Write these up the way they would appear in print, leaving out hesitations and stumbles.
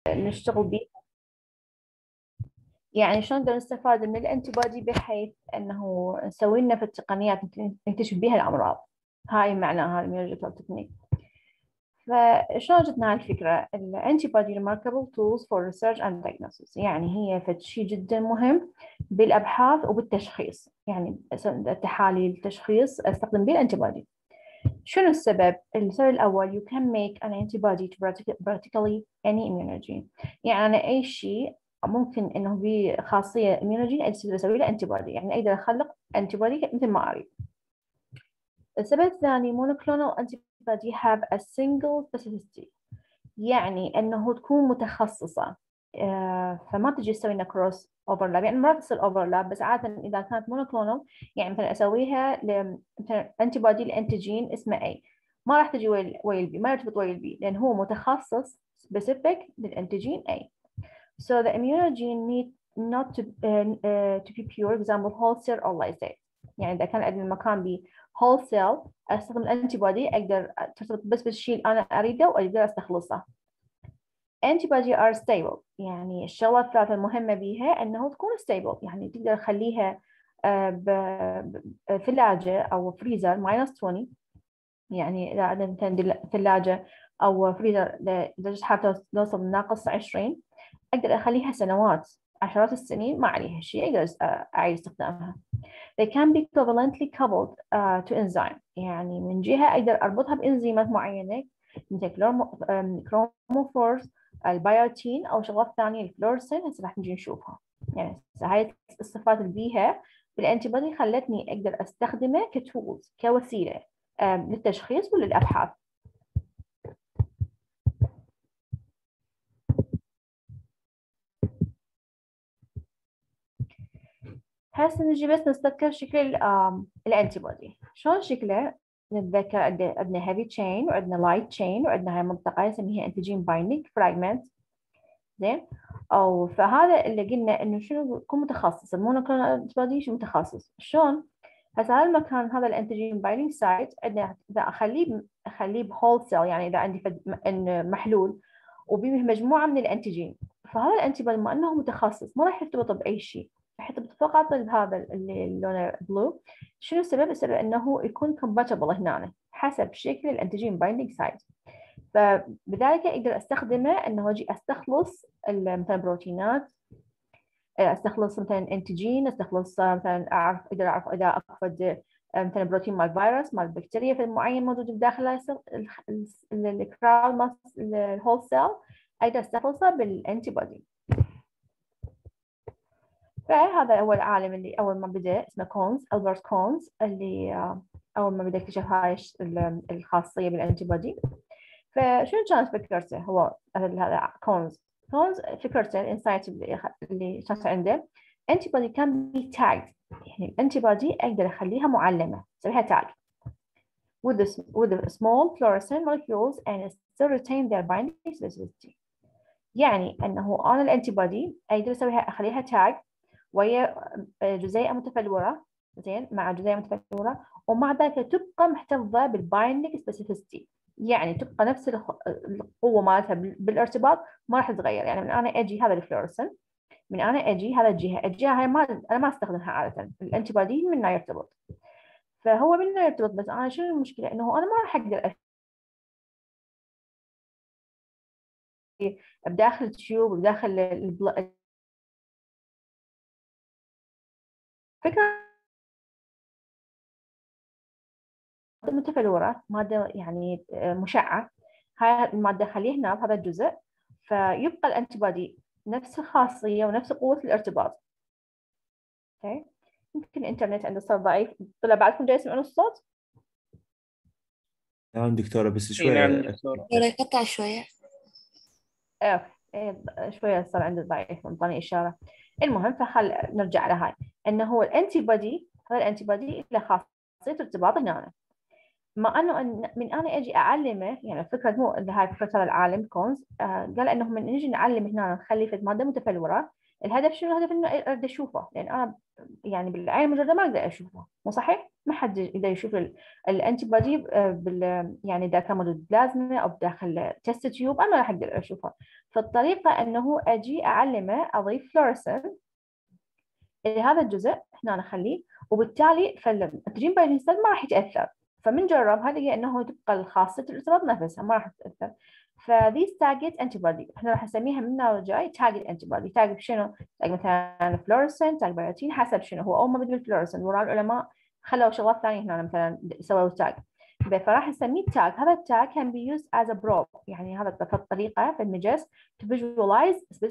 نشتغل بيه. يعني شلون نقدر نستفاد من الانتي بودي بحيث انه نسوي لنا في التقنيات نكتشف بها الامراض. هاي معناها الميولوجيكال تكنيك. فشلون جتنا هاي الفكرة؟ الانتي بودي remarkable tools for research and diagnosis، يعني هي فد شيء جدا مهم بالابحاث وبالتشخيص. يعني تحاليل التشخيص استخدم به الانتي بودي. شنو السبب؟ السبب الأول you can make an antibody to practically any immunogen. يعني أنا أي شيء ممكن إنه بخاصية immunogen أسوي له antibody، يعني أقدر أخلق antibody مثل ما أريد. السبب الثاني monoclonal antibody have a single specificity، يعني إنه تكون متخصصة. فما تجي تسوي لنا كروس اوفرلاب، يعني مرات تصير اوفرلاب، بس عاده اذا كانت مونوكلونال يعني مثلا اسويها مثلا انتي بودي لانتيجين اسمه اي، ما راح تجي ويا البي، ما يرتبط ويا البي لان هو متخصص specific للانتيجين اي. So the immunogen need not to be pure example whole cell or lysate. يعني اذا كان عندنا المكان ب whole cell استخدم الانتي بودي اقدر ترتبط بس بالشيء اللي انا اريده واقدر استخلصه. antibody are stable، يعني الشغلة الثالثة المهمة بيها أنه تكون stable، يعني تقدر تخليها بثلاجة أو فريزر -20، يعني إذا عندنا مثلا ثلاجة أو فريزر لدرجة حرارة توصل ناقص 20، أقدر أخليها سنوات عشرات السنين ما عليها شيء، أقدر أعيد استخدامها. They can be covalently coupled to enzyme، يعني من جهة أقدر أربطها بإنزيمات معينة مثل كروموفورز، البيوتين أو شغلات ثانية الفلورسين هسه راح نجي نشوفها. يعني هاي الصفات اللي بيها بالأنتي بودي خلتني أقدر أستخدمه كتولز، كوسيلة للتشخيص وللأبحاث. هسه نجي بس نتذكر شكل الانتي بودي. شلون شكله؟ نتذكر عندنا هيفي تشين وعندنا لايت تشين وعندنا هاي المنطقه نسميها انتيجين بايندينج فراجمنت. زين، او فهذا اللي قلنا انه شنو يكون متخصص. المونوكلونال انتي بودي متخصص. شلون؟ هسه هذا المكان هذا الانتيجين بايندينج سايت عندنا اذا اخليه بهول سيل، يعني اذا عندي محلول وبيه مجموعه من الانتيجين، فهذا الانتي بودي بما انه متخصص ما راح يرتبط باي شيء، يحط فقط بهذا اللي لونه بلو. شنو السبب؟ السبب انه يكون compatible هنا حسب شكل الانتيجين بايندينج سايت، فبذلك اقدر استخدمه انه اجي استخلص مثلا بروتينات، استخلص مثلا انتيجين، استخلص مثلا اقدر اعرف اذا افقد مثلا بروتين مال فيروس مال بكتيريا في معين موجود بداخل الكراول مال الهول سيل، اقدر استخلصه بالانتي بودي. فهذا أول عالم اللي أول ما بدأ اسمه كونز، ألبرت كونز، اللي أول ما بدأ اكتشف هاي الخاصية بالأنتي بودي. فشنو كانت فكرته هو هذا كونز فكرته الانسايت اللي كانت عنده أنتي بودي كان بي تاج، يعني الأنتي بودي أقدر أخليها معلمة أسويها تاج with a small fluorescent molecules and still retain their binding specificity. يعني أنه أنا الأنتي بودي أقدر أسويها أخليها تاج وهي جزيئة متفلورة، زين، مع جزيئة متفلورة، ومع ذلك تبقى محتفظة بالبايندينج سبيسيفيستي، يعني تبقى نفس القوة مالتها بالارتباط ما راح تتغير. يعني من أنا أجي هذا الفلورسن، من أنا أجي هذا الجهة هاي أنا ما أستخدمها عادة، الأنتي بودي منها يرتبط، فهو منها يرتبط. بس أنا شنو المشكلة؟ إنه أنا ما راح أقدر بداخل التيوب بداخل فكرة متفلورة، مادة يعني مشعة، هاي المادة خليه هنا بهذا الجزء، فيبقى الانتي بودي نفس الخاصية ونفس قوة الارتباط. اوكي، يمكن الانترنت عنده صوت ضعيف، طلع بعدكم جاي يسمعون الصوت؟ نعم دكتورة، بس اي شوية نعم دكتورة. يقطع شوية. إيه شوية صار عنده ضعيف، انطاني إشارة. المهم فخل نرجع على هاي، انه هو الانتي بودي، هذا الانتي بودي له خاصية ارتباط هنا. ما انه من انا اجي اعلمه، يعني فكره مو هاي فكره هذا العالم كونز قال انه من نجي نعلم هنا نخلي في ماده متفلوره، الهدف شنو؟ الهدف انه اريد اشوفه، لان انا يعني بالعين المجرده ما اقدر اشوفه، مو صحيح؟ ما حد يقدر يشوف الانتي بودي يعني اذا كان موجود بلازما او بداخل تيست تيوب، انا ما راح اقدر اشوفها. فالطريقه انه اجي اعلمه اضيف فلورسنت هذا الجزء هنا أنا أخليه، وبالتالي فالأنتيجين بايندينج سايت ما راح يتأثر. فمن جربها لقى أنه تبقى خاصة الارتباط نفسها ما راح تتأثر. فذيس تاجت انتي بودي احنا راح نسميها من النوع الجاي تاجت انتي بودي. تاج بشنو؟ تاج مثلا فلورسنت، تاج بيوتين، حسب شنو هو. اول ما بدوا الفلورسنت وراء العلماء خلوا شغلات ثانيه هنا مثلا سووا تاج، فراح نسميه تاج. هذا التاج can be used as a probe، يعني هذا الطريقه في المجس to visualize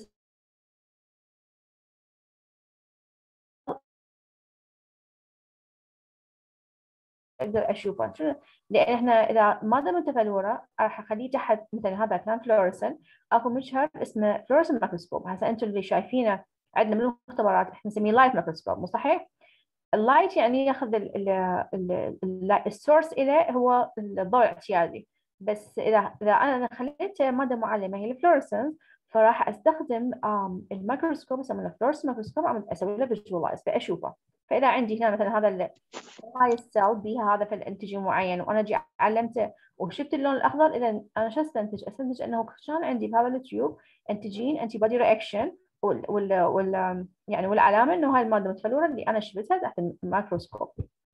اقدر اشوفه. شنو؟ لان احنا اذا ماده متفلوره راح اخليه تحت مثلا هذا كان فلورسن، اكو مجهر اسمه فلورسن مايكروسكوب. هسه انتم اللي شايفينه عندنا من المختبرات احنا نسميه لايت مايكروسكوب، مو صحيح؟ اللايت يعني ياخذ السورس إله هو الضوء الاعتيادي. بس اذا انا خليت ماده معلمه هي الفلورسنس، فراح استخدم الميكروسكوب يسمونه فلورسن مايكروسكوب، عم اسوي له فيجواليز فاشوفه. فاذا عندي هنا مثلا هذا هاي السيل بيها هذا في الانتيجين معين وانا اجي علمته وشفت اللون الاخضر، اذا انا شو استنتج؟ استنتج انه كان عندي بهذا التيوب انتيجين انتي بودي رياكشن، يعني والعلامه انه هاي الماده المتفلوره اللي انا شفتها تحت الميكروسكوب.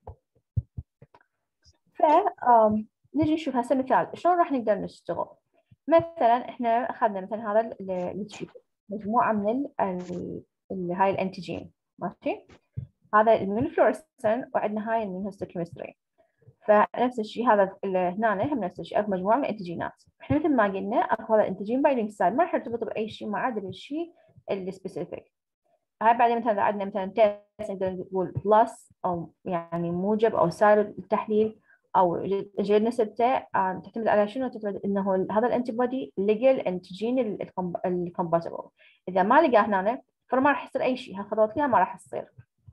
ف نجي نشوف هسه مثال شلون راح نقدر نشتغل. مثلا احنا اخذنا مثلا هذا التيوب مجموعه من هاي الانتيجين، ماشي؟ هذا الميونوفلورسن وعندنا هاي الميونوهيستوكيمستري. فنفس الشيء هذا هنا هم نفس الشيء، اكو مجموعه من الانتيجينات. احنا مثل ما قلنا اكو هذا الانتيجين بايندينج سايت ما راح يرتبط باي شيء ما عدا الشيء السبيسيفيك. هاي بعدين مثلا عندنا مثلا تيست نقدر نقول بلس او يعني موجب او سالب التحليل او جلد نسبته تعتمد على شنو؟ تعتمد انه هذا الانتي بودي لقى الانتيجين الكومباتبل. اذا ما لقاه هنا فما راح يصير اي شيء، هالخطوات كلها ما راح تصير.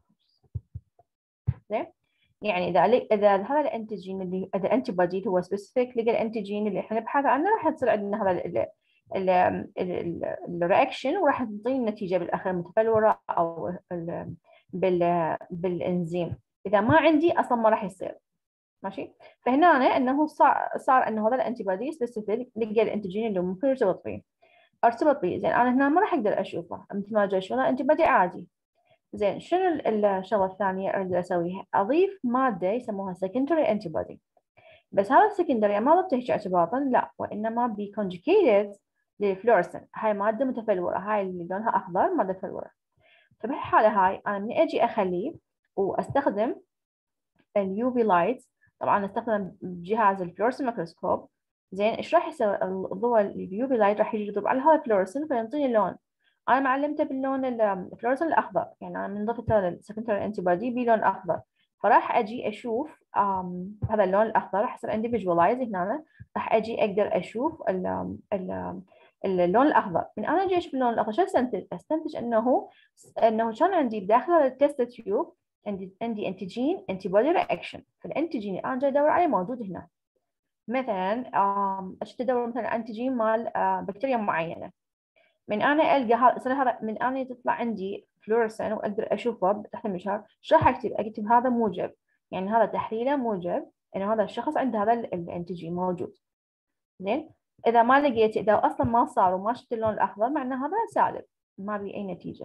زين؟ يعني اذا هذا الانتيجين اللي اذا الانتي بودي هو سبيسيفيك لقى الانتيجين اللي احنا نبحث عنه، راح تصير عندنا هذا الرياكشن وراح تعطينا النتيجه بالاخير متفلوره او بالانزيم. اذا ما عندي اصلا ما راح يصير. ماشي؟ فهنا انه صار انه هذا الانتي بودي سبيسيفيك لقى الانتيجين اللي ممكن يرتبط فيه. ارتبط فيه، زين انا هنا ما راح اقدر اشوفه مثل ما جاي شغله انتي بودي عادي. زين شنو الشغله الثانيه اقدر اسويها؟ اضيف ماده يسموها secondary antibody. بس هذا السكندري ما ضفته هيك اعتباطا، لا، وانما بي conjugated للفلورسن. هاي ماده متفلوره، هاي اللي لونها اخضر ماده متفلوره. فبهالحاله هاي انا من اجي اخليه واستخدم اليو في لايت، طبعا استخدم جهاز الفلورسن ميكروسكوب. زين ايش راح يسوي الضوء اليو في لايت؟ راح يجي يضرب على هذا الفلورسن فيعطيني لون. انا معلمته باللون الفلورسن الاخضر، يعني انا من ضفت السكندري انتي بودي بلون اخضر. فراح اجي اشوف هذا اللون الاخضر، راح يصير عندي فيجوالايز هنا. راح اجي اقدر اشوف اللون الاخضر. من انا اجي اشوف اللون الاخضر شو استنتج؟ استنتج انه كان عندي بداخل هذا التست تيوب عندي انتيجين انتي بودي رياكشن. فالانتيجين اللي انا جاي ادور عليه موجود هنا. مثلا اشوف ادور مثلا انتيجين مال بكتيريا معينه. من انا القى هذا من انا تطلع عندي فلورسن واقدر اشوفه تحت المجهر. شو راح اكتب؟ اكتب هذا موجب، يعني هذا تحليله موجب انه هذا الشخص عنده هذا الانتيجين موجود. زين؟ اذا ما لقيت، اذا اصلا ما صار وما شفت اللون الاخضر، معناه هذا سالب ما بي اي نتيجه.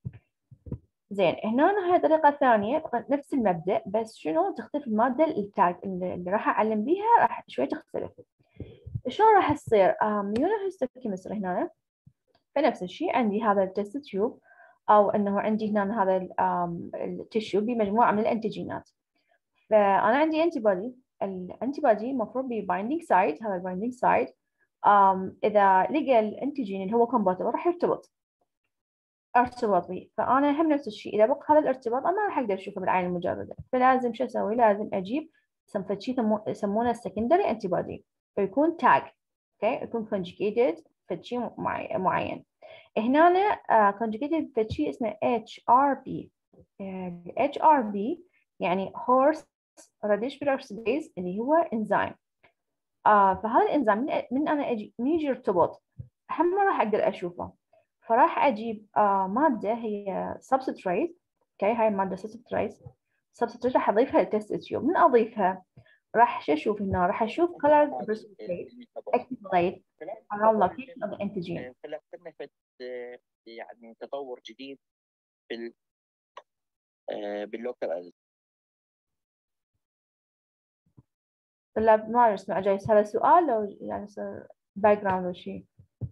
زين هنا هاي طريقة ثانية نفس المبدأ، بس شنو تختلف المادة التاج اللي راح أعلم بيها راح شوي تختلف. شلون راح تصير؟ immunohistochemistry هنا فنفس الشيء عندي هذا التست تيوب أو إنه عندي هنا هذا التشيو بمجموعة من الأنتيجينات. فأنا عندي أنتي بودي، الأنتي بودي المفروض ببايندينج سايت. هذا البايندينج سايت إذا لقى الأنتيجين اللي هو كومباتبل راح يرتبط ارتباطي. فانا هم نفس الشيء اذا بقى هذا الارتباط انا ما راح اقدر اشوفه بالعين المجرده، فلازم شو اسوي؟ لازم اجيب شيء يسمونه السكندري انتي بودي، فيكون تاج، اوكي، يكون conjugated في شيء معين. هنا conjugated في شيء اسمه HRB. HRB يعني horse radish peroxidase اللي هو انزيم. فهذا الانزيم من انا اجي من يجي يرتبط هم ما راح اقدر اشوفه. فراح اجيب ماده هي سبستريت، اوكي، هاي الماده سبستريت substrate راح اضيفها للتست تيوب. من اضيفها راح شو اشوف هنا؟ راح اشوف colored precipitate accumulate around location of the antigen. فلقينا يعني تطور جديد باللوكال. طلاب ما اسمع جايز هذا سؤال لو يعني باك جراوند او شيء.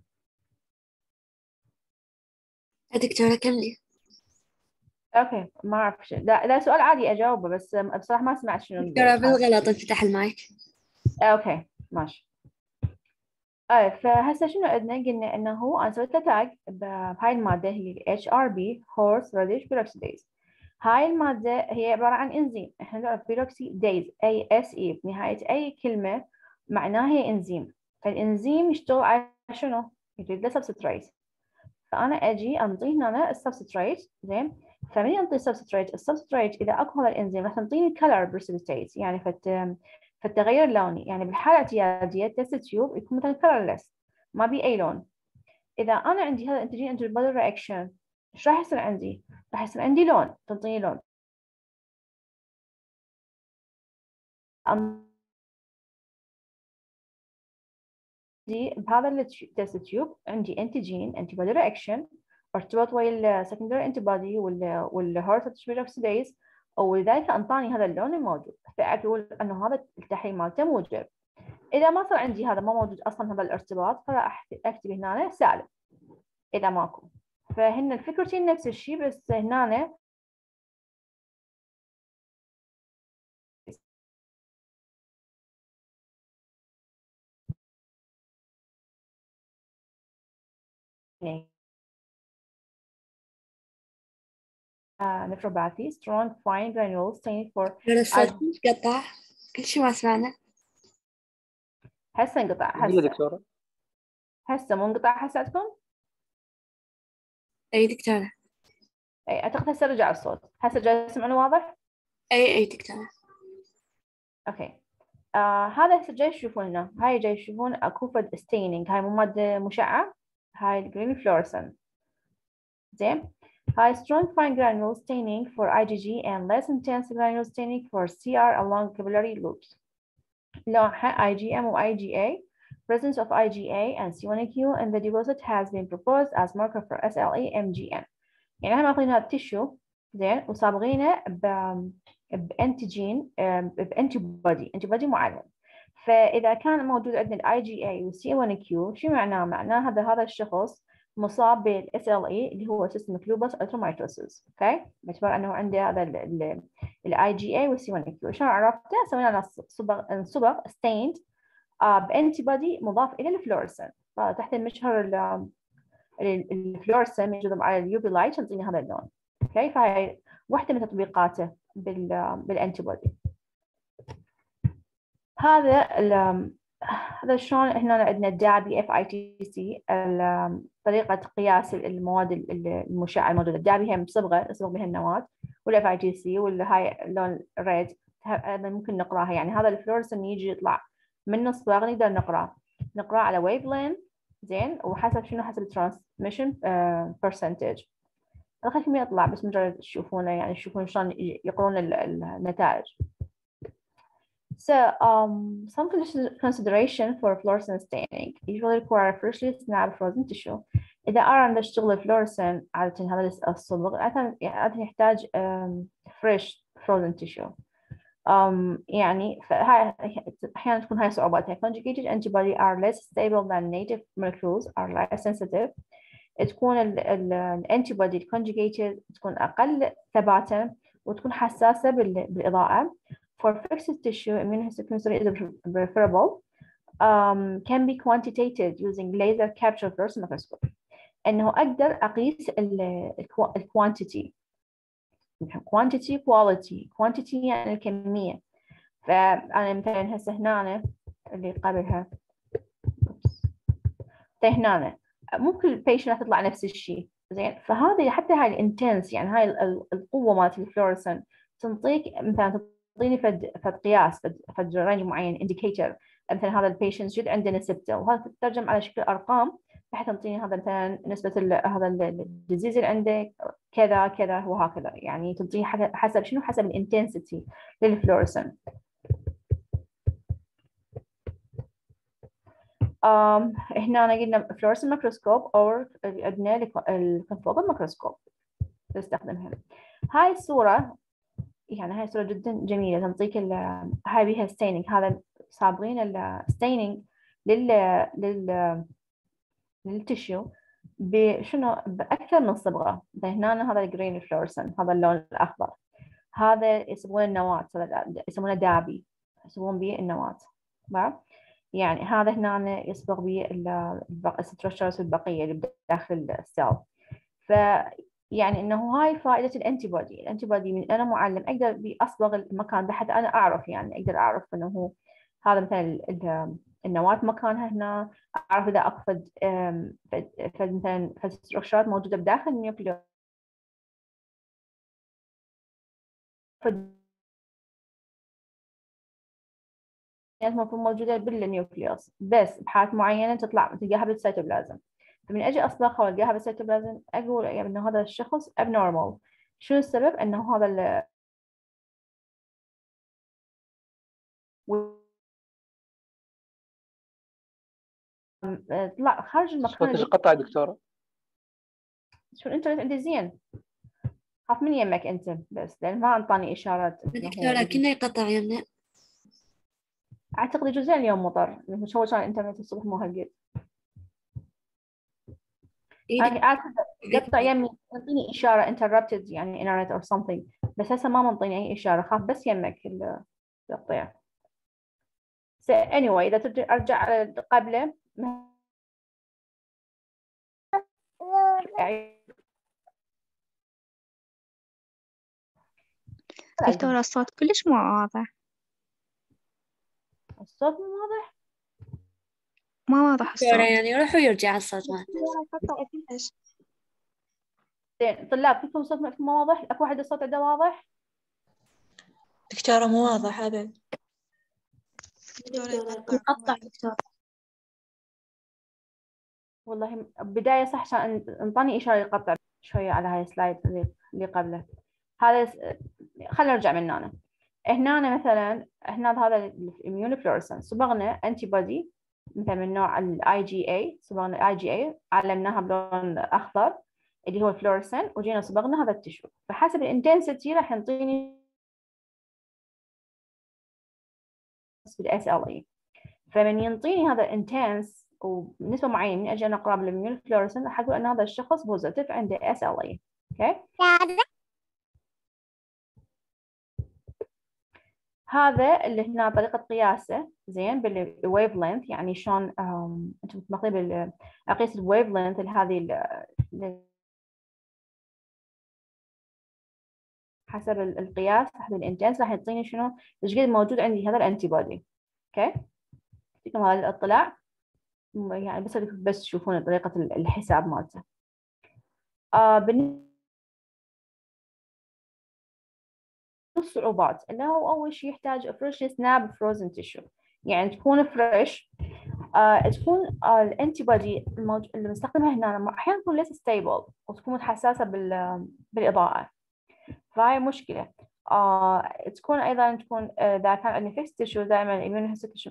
دكتورة كملي. اوكي ما اعرف شيء، لا سؤال عادي اجاوبه بس بصراحه ما سمعت شنو دكتورة بالغلط انفتح المايك. اوكي ماشي. فهسه شنو عندنا؟ قلنا انه انا سويت له تاج بهاي الماده هي HRB Horse Radish Peroxidase. هاي الماده هي عباره عن انزيم، احنا نعرف بيروكسيديز ASE بنهايه اي كلمه معناها هي انزيم. فالانزيم يشتغل على شنو؟ يريد له سبستريت. فانا اجي انطيه هنا السبستريت زين. فمن ينطي السبستريت اذا اكو هذا الانزيم راح تنطيني color precipitate يعني فالتغير اللوني. يعني بالحاله الاعتياديه تست تيوب يكون مثلا colorless ما بي اي لون. اذا انا عندي هذا الانتيجين انتي رياكشن ايش راح يصير عندي؟ راح يصير عندي لون، تنطيني لون. عندي بهذا التست تيوب عندي انتيجين انتي بودي رياكشن ارتبط ويا السكندري انتي بودي والهورس بيروكسيديز ولذلك انطاني هذا اللون الموجود. فاقول انه هذا التحليل مالته موجب. اذا ما صار عندي هذا ما موجود اصلا هذا الارتباط فراح اكتب هنا سالب اذا ماكو. فهن الفكرتين نفس الشيء بس هنا nephropathy strong fine granules staining for الصوت قطع كل شيء ما سمعنا. هسه انقطع. دكتورة هسه مو انقطع حسيتكم؟ اي دكتورة. اي اعتقد هسه رجع الصوت. هسه جاي تسمعون واضح؟ اي دكتورة. اوكي. هذا هسه جاي تشوفونه. هاي جاي تشوفون اكو فد staining. هاي مو مادة مشعة. هاي الجرين فلورسن. زين. High strong fine granule staining for IgG and less intense granule staining for CR along capillary loops. لونها IgM و IgA. Presence of IgA and C1q in the deposit has been proposed as marker for SLE-MGM. يعني احنا ماخذين هذا التشو زين وصابغينه بانتيجين بانتي بودي معين. فاذا كان موجود عندنا الاي جي اي والسي 1 كيو شو معناه؟ معناه هذا الشخص مصاب بالاس ال اي اللي هو سيستميك لوبس ارثروماتوسيس. اوكي باعتبار انه عنده هذا الاي جي اي والسي 1 كيو. شلون عرفته؟ سوينا له صبغ ستيند بانتي بودي مضاف الى الفلورسن. تحت المشهر الفلورسن ينجذب على اليوفي لايت يعطيني هذا اللون. اوكي فهي واحده من تطبيقاته بالانتي بودي. هذا شلون هنا عندنا دابي FITC طريقه قياس المواد المشعه الموجوده. الدابي هي مصبغه نصبغ بها النواه والFITC والهاي اللون ريد هذا ممكن نقراها. يعني هذا الفلورسن يجي يطلع من الصبغ نقدر نقراه على ويف لين زين وحسب شنو حسب الترانسميشن برسنتج. الخلفية ما يطلع بس مجرد تشوفونه يعني تشوفون شلون يقرون النتائج. So some consideration for fluorescent staining usually require freshly snapped frozen tissue. إذا أردنا نشتغل فلورسن عادة هذا الصبغ عادة يحتاج fresh frozen tissue. يعني فهاي أحيانا تكون هاي صعوباتها. Conjugated antibody are less stable than native molecules are less sensitive. تكون الانتيبودي الكونجيجيتد تكون أقل ثباتا وتكون حساسة بالإضاءة. For fixed tissue, immunohistochemistry is preferable. Can be quantitated using laser capture fluorescent microscope. إنه أقدر أقيس الquantity. quantity quality. quantity يعني الكمية. فأنا مثلا هسه هنا اللي قبلها هنا ممكن البيشنت تطلع نفس الشيء زين. فهذه حتى هاي الانتنس يعني هاي القوه مالت الفلورسن تنطيك مثلا تعطيني فد قياس فد رينج معين انديكيتور. مثلا هذا البيشنت جد عنده نسبته وهذا تترجم على شكل ارقام راح تنطيني هذا مثلا نسبة هذا الديزيز اللي عندك كذا كذا وهكذا، يعني تنطيني حسب شنو، حسب الانتنسيتي للفلورسن. هنا أنا قلنا فلورسن ميكروسكوب أو عندنا الكونفوكال ميكروسكوب نستخدمها. هاي الصورة يعني هاي صورة جدا جميلة تنطيك هاي بيها ستيننج، هذا صابغين الستيننج للتشيو بشنو بأكثر من صبغة. هنا هذا الجرين فلورسن، هذا اللون الأخضر، هذا يسمونه النواة، يسمونه دابي، يسمون به النواة. يعني هذا هنا يصبغ به الستركشرز البقية اللي بداخل السيل. يعني انه هاي فائده الانتي بودي من انا معلم اقدر اصبغ المكان ده حتى انا اعرف، يعني اقدر اعرف انه هذا مثلا النواه مكانها هنا، اعرف اذا اقصد مثلا ستركشرات موجوده بداخل النيوكليوس المفروض موجوده بالنيوكليوس، بس بحالات معينه تطلع تلقاها بالسيتوبلازم. فمن اجي اصبغها والقاها بالسيتوبلازم اقول يعني انه هذا الشخص abnormal. شنو السبب؟ انه هذا طلع خارج المكان. صوتك قطع دكتورة. شو الانترنت عندي زين، خاف من يمك انت بس لان ما انطاني اشارات. دكتورة كنا يقطع يمنا. اعتقد جزء اليوم مطر، شو كان الانترنت الصبح مو هالقد. انا اعتقد قطع يمي، انطيني اشاره interrupted يعني internet or something، بس هسه ما منطيني اي اشاره، خاف بس يمك التقطيع. anyway اذا ارجع قبله دكتورة الصوت كلش مو واضح. الصوت مو واضح؟ ما واضح الصوت. دكتورة يعني يروح ويرجع الصوت مالته. زين طلاب كلكم صوت ما واضح؟ اكو واحد الصوت عنده واضح؟ دكتورة مو واضح أبد. يقطع دكتورة. والله بداية صح، عشان انطاني إشارة يقطع شوية على هاي السلايد اللي قبله. هذا خلينا نرجع من هنا. هنا مثلا هنا هذا الاميون فلورسنس صبغنا انتي بودي مثلا من نوع الاي جي اي، صبغنا الاي جي اي علمناها بلون اخضر اللي هو الفلورسن، وجينا صبغنا هذا التشو، فحسب الانتنسيتي راح ينطيني بالاس ال اي. فمن ينطيني هذا انتنس وبنسبه معينه من اجي انا اقرب للميون فلورسن راح اقول ان هذا الشخص بوزيتيف عنده اس ال اي. اوكي، هذا اللي هنا طريقة قياسه زين بالويف لينث، يعني شلون انتم متمقين اقيس الويف لينث هذه حسب القياس حسب الانتنس راح يعطيني شنو ايش قد موجود عندي هذا الانتي بودي. اوكي، يعطيكم هذا الاطلاع يعني بس تشوفون طريقة الحساب مالته. الصعوبات اللي هو أول شيء يحتاج فريش سناب فروزن تيشو، يعني تكون فريش. تكون الانتي بودي اللي بنستخدمها هنا احيانا تكون ليس ستيبل وتكون حساسه بالاضاءه، فهاي مشكله. تكون ايضا تكون اذا كان عندنا فيكس تيشو دائما الاميون هيستو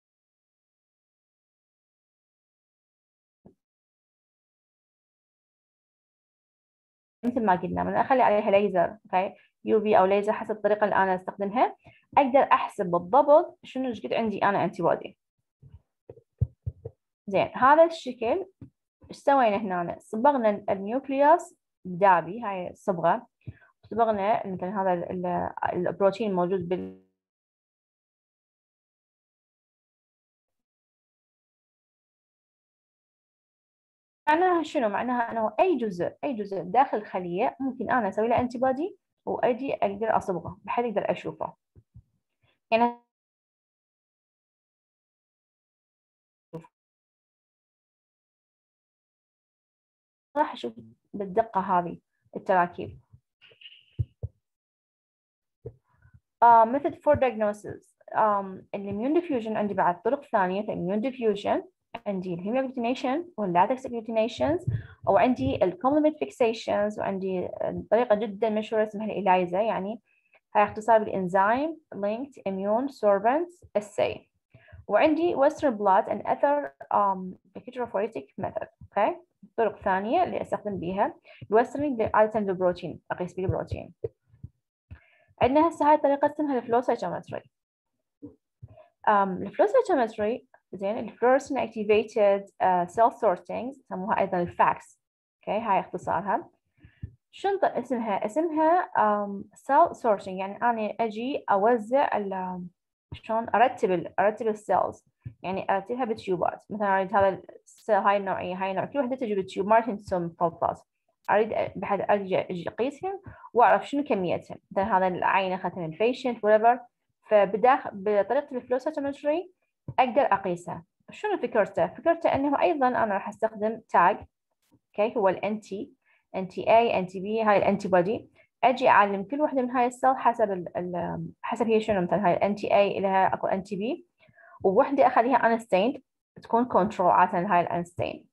مثل ما قلنا من اخلي عليها ليزر، اوكي، يو في او ليزر حسب الطريقه اللي انا استخدمها، اقدر احسب بالضبط شنو ايش قد عندي انا انتي بودي. زين هذا الشكل ايش سوينا هنا؟ صبغنا النيوكليوس دابي، هاي الصبغه، صبغنا مثلا هذا البروتين الموجود معناها شنو؟ معناها انه اي جزء داخل الخليه ممكن انا اسوي له انتي بودي واجي اقدر اصبغه بحيث اقدر اشوفه. يعني راح اشوف بالدقه هذه التراكيب. method for diagnosis الاميون ديفيوجن عندي بعد طرق ثانيه في الاميون ديفيوجن عندي الهيموجلوتينيشن واللاتكس اجلوتينيشنز، أو عندي الكومبلمنت فيكسيشنز، وعندي طريقة جدا مشهورة اسمها الإلايزا، يعني هاي اختصار بالإنزيم linked immune sorbent assay. وعندي Western blot and other electrophoretic method. okay. طرق ثانية اللي أستخدم بيها الويسترن عادة بالبروتين، أقيس بيه البروتين. عندنا هسه هاي الطريقة اسمها الفلو سايتومتري. الفلو سايتومتري زين الفلورسن activated cell sorting يسموها أيضا الفاكس. اوكي هاي اختصارها. شنو اسمها؟ اسمها cell sorting، يعني أنا أجي أوزع شلون أرتب السيلز، يعني أرتبها بتيوبات. مثلا أريد هذا السيل هاي النوعية هاي النوع، كل وحدة تجي بتيوب ما تنسم فلفلاس، أريد بحد أجي أقيسهم وأعرف شنو كميتهم. مثلا هذا العينة أخذتها من البيشنت whatever، فبداخل بطريقة الفلو سايتومتري أقدر أقيسها. شنو فكرته؟ فكرته أنه أيضا أنا راح أستخدم تاج، اوكي هو الانتي اي انتي بي، هاي الانتي بودي. اجي اعلم كل وحده من هاي السيل حسب حسب هي شنو. مثلا هاي الانتي اي لها اكو انتي بي، ووحده اخليها انستيند تكون كنترول عادة هاي الانستيند.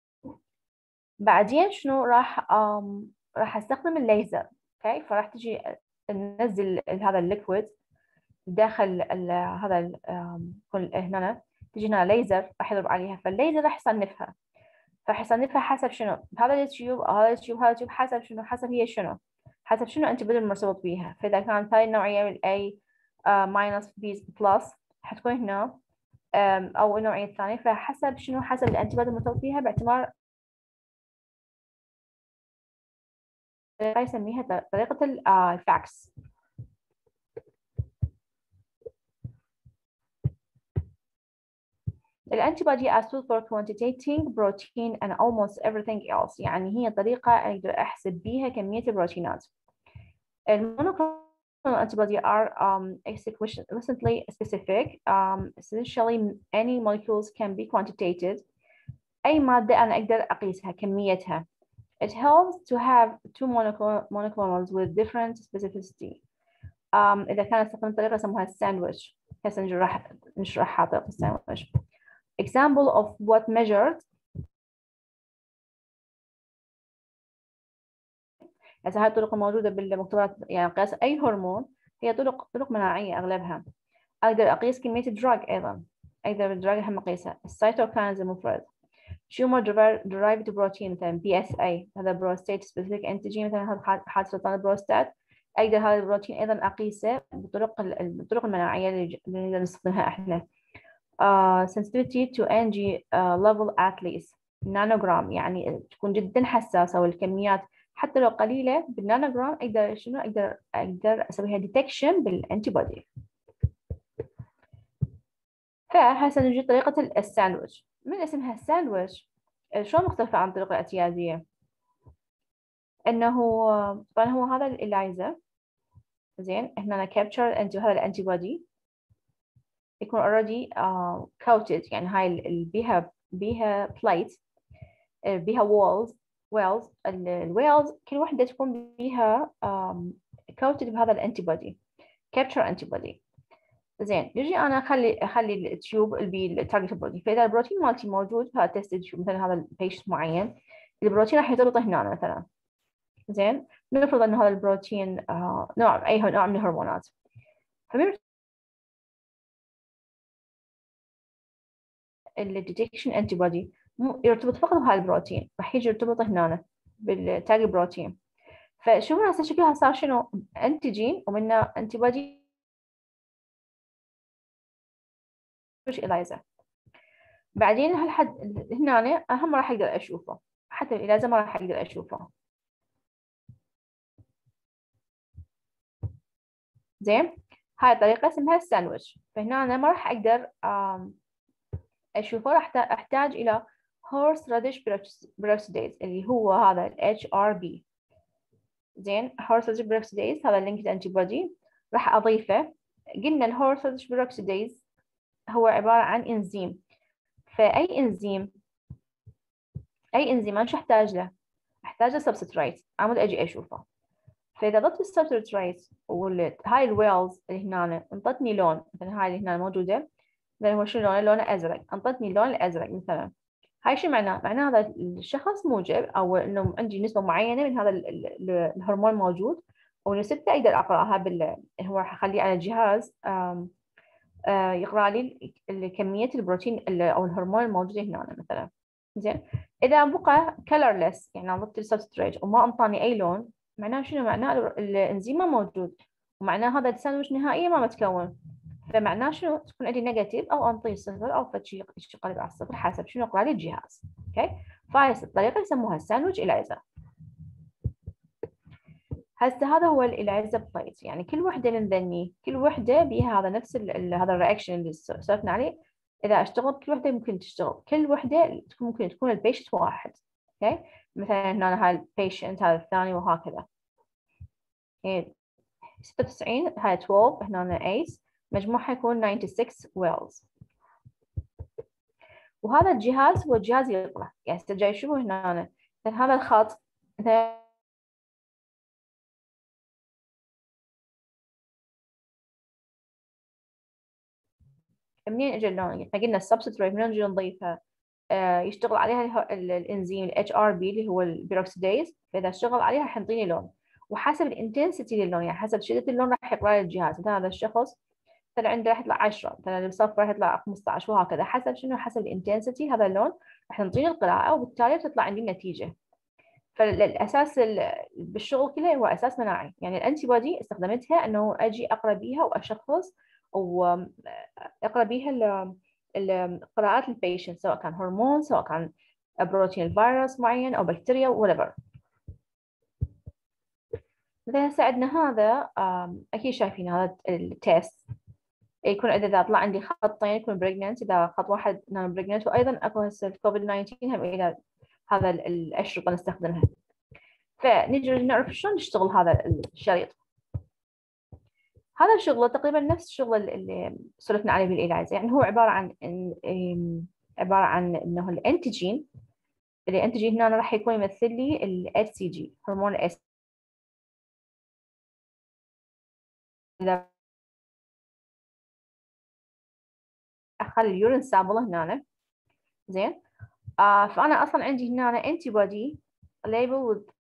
بعدين شنو راح استخدم الليزر. اوكي فراح تجي ننزل هذا الليكويد داخل هذا كل هنا، تجي هنا ليزر راح يضرب عليها، فالليزر راح يصنفها. فراح يصنفها حسب شنو هذا التيوب أو هذا التيوب هذا التيوب، حسب شنو، حسب هي شنو، حسب شنو أنت بدل مرتبط بيها. فإذا كانت هاي النوعية من A minus B plus حتكون هنا، أو النوعية الثانية، فحسب شنو، حسب الأنتي بدل مرتبط بيها، باعتبار يسميها طريقة الفاكس. الانتيبودي are used for quantitating protein and almost everything else، يعني هي طريقة أقدر أحسب بيها كمية البروتينات. المونوكلونال antibody are exquisitely specific. Essentially any molecules can be quantitated. أي مادة أنا أقدر أقيسها كميتها. It helps to have two monoclonals with different specificity. إذا كانت استخدمت طريقة يسموها الساندويتش، هسه راح نشرحها طريقة الساندويتش. Example of what measured. هسه هاي الطرق الموجودة بالمكتبات، يعني قياس أي هرمون هي طرق مناعية أغلبها. أقدر أقيس كمية الدراج أيضا، أقدر الدراج هم أقيسها. السيتوكاينز المفرد. tumor derived protein مثلا PSA، هذا بروستات specific antigen، مثلا هذا حالة سرطان البروستات، أقدر هذا البروتين أيضا أقيسه بالطرق المناعية اللي نقدر نستخدمها إحنا. sensitivity to energy level at least نانوغرام، يعني تكون جدا حساسة، والكميات حتى لو قليلة بالنانوغرام أقدر شنو أقدر أسويها detection بالأنتي بودي. فهسه نجي طريقة الساندويتش. من اسمها الساندويتش شلون مختلفة عن الطريقة الاعتيادية؟ إنه طبعا هو هذا الإلايزا زين، هنا capture هذا الأنتي بودي يكون already coated، يعني هاي بيها plate، بيها walls الويلز كل وحدة تكون بيها coated بهذا الأنتي بودي capture أنتي بودي. زين يجي أنا أخلي التيوب التارجت بروتين، فإذا البروتين مالتي موجود في هذا التست تيوب، مثلا هذا البيشنت معين البروتين راح يرتبط هنا مثلا. زين نفرض إنه هذا البروتين أي نوع من الهرمونات، الديتكشن انتي بودي يرتبط فقط بهذا البروتين، راح يجي يرتبط هنا بالتاج بروتين. فشوفوا هسه شكلها صار شنو، انتيجين ومنه انتي بودي إلايزا. بعدين هالحد هنا أهم ما راح أقدر أشوفه، حتى الإلايزا ما راح أقدر أشوفه. زين هاي الطريقة اسمها الساندويتش. فهنا أنا ما راح أقدر أشوفه، راح أحتاج إلى horseradish peroxidase اللي هو هذا ال HRB. زين horseradish peroxidase هذا linked antibody راح أضيفه. قلنا ال horseradish peroxidase هو عبارة عن إنزيم، فأي إنزيم أنا شو أحتاج له؟ أحتاج له substrate عمود أجي أشوفه. فإذا ضفت السبستريت وهاي الويلز اللي هنا انطتني لون، مثلا هاي اللي هنا موجودة مثلا هو شنو لونه؟ لونه ازرق، انطتني اللون الازرق مثلا. هاي شو معناه؟ معناه هذا الشخص موجب، او انه عندي نسبه معينه من هذا الهرمون موجود، ونسبته اقدر اقراها هو راح اخليه على جهاز يقرا لي كميه البروتين او الهرمون الموجود هنا مثلا. زين، اذا بقى كلرلس يعني نظفت السبستريت وما انطاني اي لون، معناه شنو؟ معناه الانزيم ما موجود، ومعناه هذا الساندويتش نهائيا ما متكون. فمعناه شنو؟ تكون عندي نيجاتيف او انطي صفر او فد شيء يقلب على الصفر حسب شنو يقرا لي الجهاز. اوكي، فهاي الطريقه يسموها الساندويتش إليزا. هسه هذا هو الإليزا بليت، يعني كل وحده من ذني، كل وحده بيها هذا نفس هذا الرياكشن اللي سولفنا عليه. اذا اشتغلت كل وحده ممكن تشتغل، كل وحده ممكن تكون البيشنت واحد. اوكي، مثلا هنا هاي البيشنت، هذا الثاني، وهكذا. 96 هاي 12، هنا 8، مجموعها يكون 96 ويلز. وهذا الجهاز هو جهاز يقرأ، يعني جاي شوفوا هنا هذا الخط مثلا منين اجى اللون؟ احنا قلنا السبستريت منين نجي نضيفها؟ يشتغل عليها الانزيم ال HRB اللي هو البيروكسيديز، فاذا اشتغل عليها راح يعطيني لون، وحسب الانتنسيتي للون، يعني حسب شدة اللون راح يقرا لي الجهاز. مثلا هذا الشخص مثلا عنده راح يطلع 10، مثلا الصفر راح يطلع 15، وهكذا حسب شنو؟ حسب الانتنسيتي هذا اللون راح يعطيني القراءة، وبالتالي تطلع عندي النتيجة. فالاساس بالشغل كله هو اساس مناعي، يعني الانتي بودي استخدمتها انه اجي اقرا بيها واشخص واقرا بيها القراءات البيشنت، سواء كان هرمون، سواء كان بروتين فيروس معين او بكتيريا whatever. مثلا هسه عندنا هذا اكيد شايفين هذا التيست، يكون اذا طلع عندي خطين يكون بريجننت، اذا خط واحد نون بريجننت، وايضا اكو هسه الكوفيد 19 هم الى هذا الاشرطه نستخدمها. فنجي نعرف شلون نشتغل هذا الشريط. هذا الشغل تقريبا نفس الشغل اللي سولفنا عليه بالإليزا، يعني هو عبارة عن انه الانتيجين هنا راح يكون يمثل لي ال HCG هرمون الاس. اذا اخلي اليورين سامبل هنا، زين، فانا اصلا عندي هنا انتي بودي label with،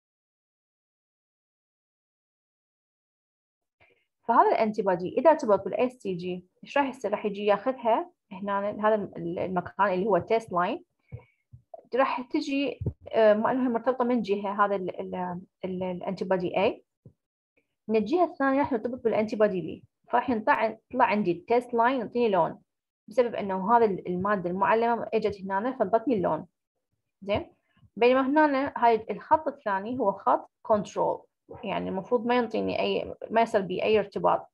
فهذا الانتي بودي اذا ارتبط بالاس تي جي ايش راح يصير؟ راح يجي ياخذها هنا هذا المكان اللي هو تيست لاين، راح تجي انها مرتبطه من جهه هذا الانتي بودي A، من الجهه الثانيه راح يرتبط بالانتي بودي B، فراح يطلع عندي التيست لاين يعطيني لون، بسبب انه هذا الماده المعلمه اجت هنا فانطتني اللون. زين، بينما هنا هاي الخط الثاني هو خط كنترول، يعني المفروض ما يعطيني ما يصير بي اي ارتباط.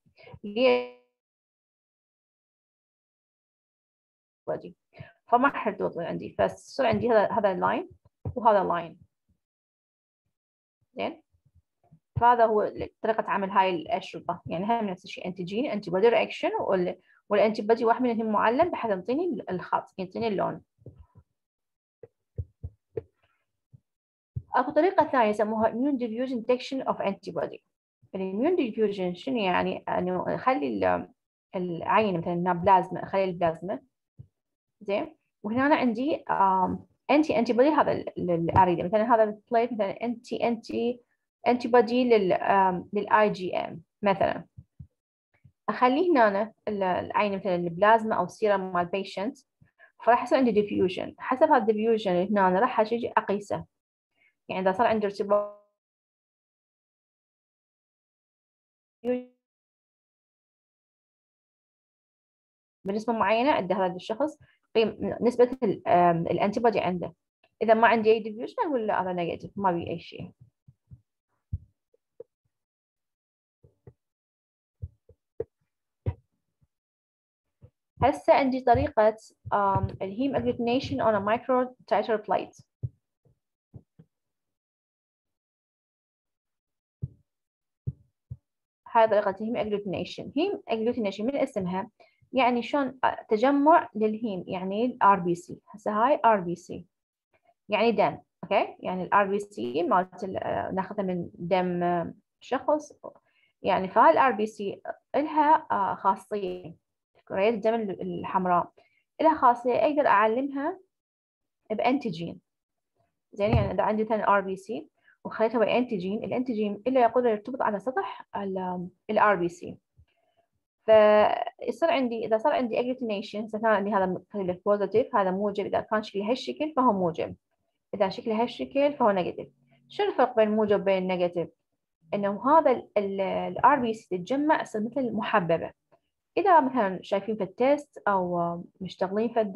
فما راح يرتبط عندي، فصار عندي هذا اللاين وهذا اللاين. زين، فهذا هو طريقة عمل هاي الأشرطة، يعني هم نفس الشيء، انتيجين، انتي بودي رياكشن، والانتي بودي واحد منهم معلم بحيث يعطيني الخط، يعطيني اللون. اكو طريقة ثانية يسموها immune diffusion detection of antibody. الاميون ديفيوجن شنو يعني؟ انه اخلي العين مثلا بلازما، اخلي البلازما، زين، وهنا عندي انتي بودي هذا اللي اريده، مثلا هذا البليت مثلا انتي بودي للاي جي ام مثلا، اخليه هنا العين مثلا البلازما او السيرم مال البيشنت، فراح يصير عندي ديفيوجن، حسب هذا الديفيوجن هنا راح اجي اقيسه، يعني اذا صار عندي ارتباط بنسبة معينة عند هذا الشخص نسبة الانتي بودي عنده. إذا ما عندي أي ديفيوجن أقول لا هذا نيجاتيف، ما بي أي شيء. هسه عندي طريقة الهيم agglutination on a micro titer plate. هاي طريقة الهيم agglutination من اسمها يعني شلون تجمع للهيم، يعني الار بي سي. هسه هاي ار بي سي يعني دم، اوكي، يعني الار بي سي مالت ناخذها من دم شخص، يعني فهاي الار بي سي لها خاصية. كريات الدم الحمراء لها خاصية أقدر أعلمها بأنتيجين. زين، يعني إذا عندي مثلا RBC وخليتها بأنتيجين، الأنتيجين إلا يقدر يرتبط على سطح RBC، فيصير عندي إذا صار عندي agglutination، إذا كان عندي هذا بوزيتيف هذا موجب، إذا كان شكله هالشكل فهو موجب، إذا شكله هالشكل فهو نيجاتيف. شو الفرق بين الموجب وبين النيجاتيف؟ إنه هذا RBC تتجمع تصير مثل محببة. إذا مثلا شايفين في التيست أو مشتغلين في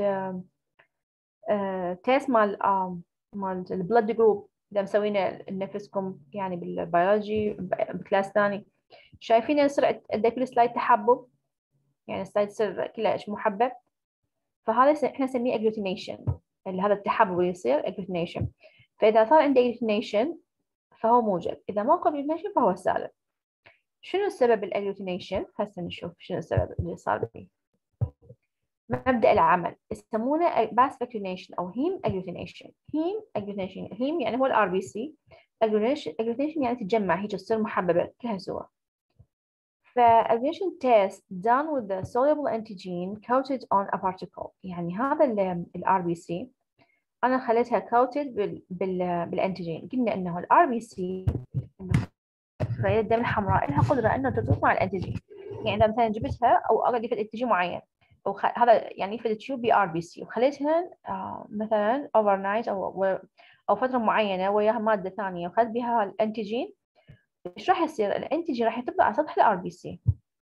تيست مال البلد جروب، إذا مسوينه لنفسكم يعني بالبيولوجي بكلاس ثاني، شايفين يصير عندك كل سلايد تحبب، يعني السلايد يصير كله محبب، فهذا احنا نسميه agglutination، اللي هذا التحبب يصير agglutination. فإذا صار عندي agglutination فهو موجب، إذا ماكو agglutination فهو سالب. شنو السبب الاجلوتينيشن؟ هسه نشوف شنو السبب اللي صار به. مبدأ العمل يسمونه باس اجلوتينيشن او هيم اجلوتينيشن. هيم يعني هو الار بي سي، اجلوتينيشن يعني تتجمع هيك تصير محببة كلها سوا. agglutination test done with the soluble antigen coated on a particle، يعني هذا الار بي سي انا خليتها coated بالانتيجين. قلنا انه الار بي سي خلايا الدم الحمراء لها قدرة أنها ترتبط مع الأنتيجين. يعني إذا مثلا جبتها أو أقعد في الأنتيجين معين، أو هذا يعني في التيوب بي بي سي وخليتها مثلا اوفر نايت أو فترة معينة وياها مادة ثانية وخلت بها الأنتيجين، إيش راح يصير؟ الأنتيجين راح يرتبط على سطح الار بي سي.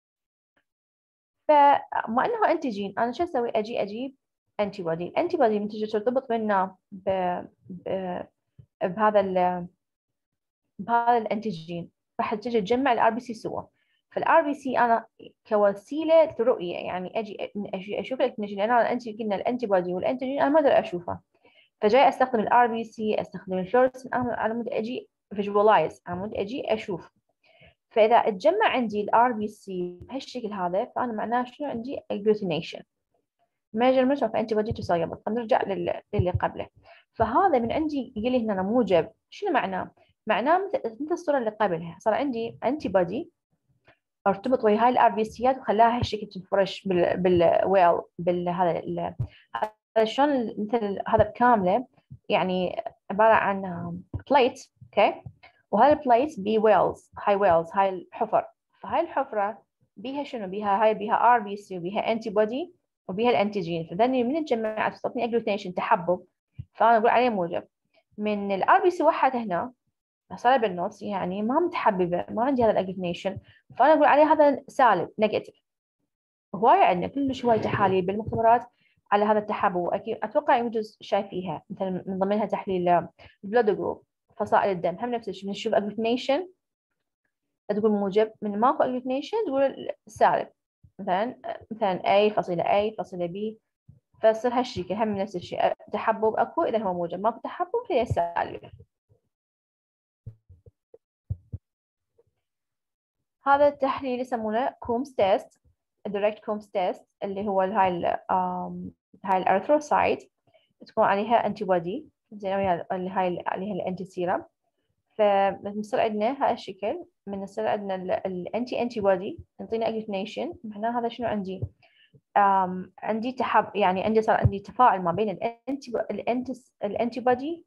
فما أنه أنتيجين، أنا شو أسوي؟ أجيب أنتي بودي. الأنتي بودي من تجي ترتبط منه بهذا الأنتيجين، راح تجي تجمع الار بي سي سوا. فالار بي سي انا كوسيله رؤيه، يعني اجي اشوف الاكتينيشن، لان انا قلنا الانتي بودي والانتيجين انا ما اقدر اشوفها، فجاي استخدم الار بي سي، استخدم الفلورسن، انا على مود اجي فيجوالايز، على مود اجي اشوف. فاذا اتجمع عندي الار بي سي بهالشكل هذا، فانا معناه شنو؟ عندي agglutination measurement of antibody to soluble. فنرجع للي قبله. فهذا من عندي يقول لي هنا موجب، شنو معناه؟ معناه مثل الصورة اللي قبلها، صار عندي انتي بودي ارتبط ويا هاي الار بي سيات وخلاها هالشكل تنفرش بالويل بالهذا شلون مثل هذا كامله، يعني عباره عن بليت، اوكي، وهاي البليت بي ويلز، هاي الحفر. فهاي الحفره بيها شنو؟ بيها ار بي سي وبيها انتي بودي وبيها الانتيجين، فذني من الجماعات تعطيني اجلوتينيشن تحبب، فانا اقول عليه موجب. من الار بي سي وحدت هنا صار بالنص، يعني ما متحببه، ما عندي هذا الاجلوتينيشن، فانا اقول عليه هذا سالب نيجاتيف. هواي عندنا كلش هواي تحاليل بالمختبرات على هذا التحبب، اكيد اتوقع يجوز شايفيها، مثلا من ضمنها تحليل البلود جروب، فصائل الدم، هم نفس الشيء بنشوف اجلوتينيشن تقول موجب، من ماكو اجلوتينيشن تقول سالب، مثلا A فصيلة A فصيلة B، فصير هالشكل. هم نفس الشيء، تحبب اكو اذا هو موجب، ماكو تحبب هي سالب. هذا التحليل يسمونه كومز تيست، direct كومز تيست، اللي هو هاي الارثروسايت تكون عليها انتي بودي، زين، اللي هاي عليها الانتي سيرم. فبنصير عندنا هاي الشكل، من يصير عندنا الانتي بودي يعطينا اجلوتينيشن، معناه هذا شنو عندي؟ عندي يعني عندي صار عندي تفاعل ما بين الانتي بودي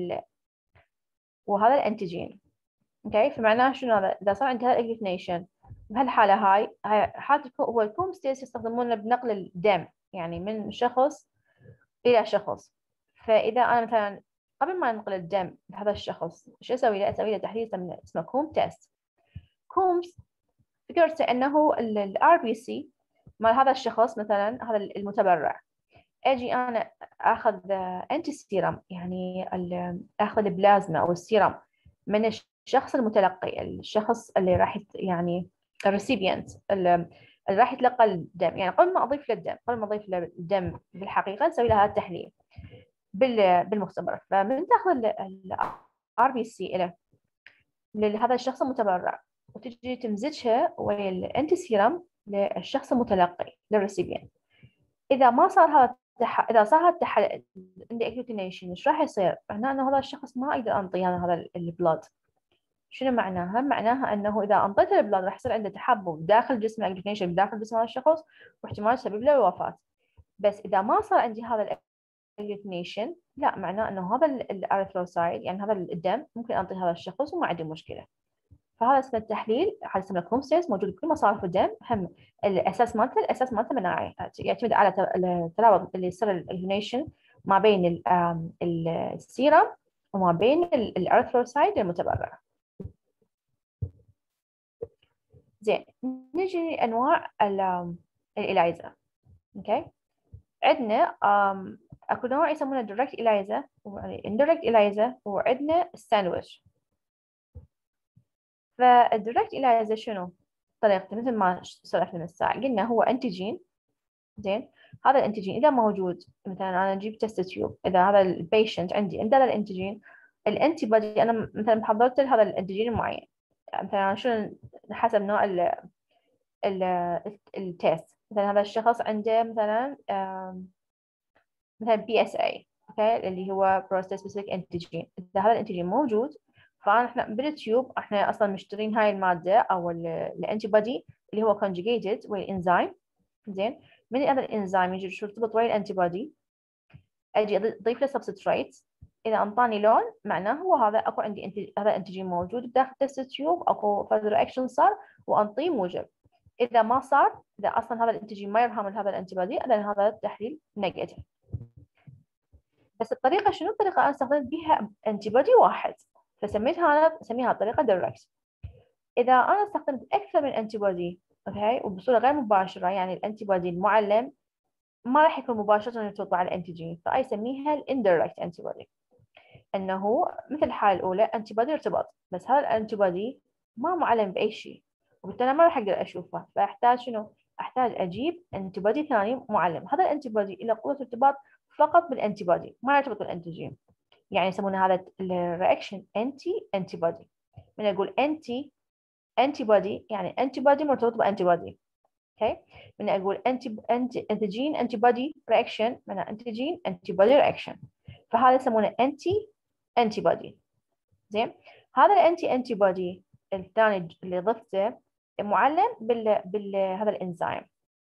وهذا الانتيجين، اوكي. فمعناه شنو هذا؟ اذا صار عندي هذا الاجلوتينيشن بهالحاله هاي حالة هو الكومز تيست يستخدمونه بنقل الدم، يعني من شخص الى شخص. فاذا انا مثلا قبل ما ننقل الدم بهذا الشخص، شو اسوي له؟ اسوي له تحليل اسمه كوم تيست. كومز فكرته انه الار بي سي مال هذا الشخص، مثلا هذا المتبرع، اجي انا اخذ انتي سيرم، يعني اخذ البلازما او السيرم من الشخص المتلقي، الشخص اللي راح يعني الريسيبيانت اللي راح يتلقى الدم، يعني قبل ما اضيف للدم بالحقيقه نسوي لها التحليل بالمختبر. فمن تاخذ الار بي سي له لهذا الشخص المتبرع وتجي تمزجها ويا الانتي سيرم للشخص المتلقي للريسيبيانت، اذا ما صار هذا اذا صار هذا عندي اجلوتينيشن، ايش راح يصير؟ معناه انه هذا الشخص ما اقدر انطيه هذا البلاد، شنو معناها؟ معناها أنه إذا أنطيت البلاد راح يصير عنده تحبب داخل جسم الأجلوتينيشن داخل جسم هذا الشخص، واحتمال يسبب له الوفاة. بس إذا ما صار عندي هذا الأجلوتينيشن، لا، معناه أنه هذا الأريثروسايد، يعني هذا الدم، ممكن أنطي هذا الشخص وما عندي مشكلة. فهذا اسمه التحليل، هذا اسمه الكروموسومز، موجود بكل مصارف الدم. هم الأساس مالته مناعي، يعتمد على الترابط اللي يصير الأجلوتينيشن ما بين السيرم وما بين الأريثروسايد المتبرع. زين، نجي لأنواع الإلايزا. اوكي، عندنا اكو نوع يسمونه direct ELISA indirect ELISA، وعندنا الساندويتش. فالديركت ELISA شنو طريقته؟ مثل ما سولفنا من الساعة، قلنا هو انتيجين. زين، هذا الانتيجين اذا موجود، مثلا انا اجيب تست تيوب، اذا هذا البيشنت عندي عنده هذا الانتيجين، الانتي بودي انا مثلا محضرت هذا الانتيجين المعين، مثلا شنو حسب نوع التيست. مثلا هذا الشخص عنده مثلا PSA، اوكي، اللي هو بروستات سبيسيفيك انتيجين. اذا هذا الانتيجين موجود، فاحنا بالتيوب احنا اصلا مشترين هاي الماده او الانتي بودي اللي هو conjugated والانزيم. زين، من هذا الانزيم يجي يرتبط ويا الانتي بودي، اجي اضيف له سبستريت. اذا انطاني لون، معناه هو هذا اكو عندي هذا الانتيجين موجود داخل تست تيوب، اكو فازر اكشن صار وانطيه موجب. اذا ما صار، اذا اصلا هذا الانتيجين ما يرهم هذا الانتي بودي، اذا هذا التحليل نيجاتيف. بس الطريقه شنو؟ الطريقه انا استخدمت بها انتي بودي واحد، اسميها طريقه دايركت. اذا انا استخدمت اكثر من انتي بودي، اوكي، وبصوره غير مباشره، يعني الانتي بودي المعلم ما راح يكون مباشره يرتبط على الانتيجين، فاي اسميها الاندايركت انتي بودي. انه مثل الحاله الاولى انتي بودي ارتبط، بس هذا الانتي بودي ما معلم باي شيء، وبالتالي ما راح اقدر اشوفه، فاحتاج شنو؟ احتاج اجيب انتي بودي ثاني معلم. هذا الانتي بودي له قوه ارتباط فقط بالانتي بودي، ما يرتبط بالانتيجين، يعني يسمونه هذا الرياكشن انتي بودي. من اقول انتي بودي يعني انتي بودي مرتبط بانتي بودي. اوكي، من اقول انتيجين انتي بودي رياكشن، معناها انتيجين انتي بودي رياكشن، فهذا يسمونه انتي بودي. زين، هذا انتي بودي الثاني اللي ضفته معلم هذا الانزيم.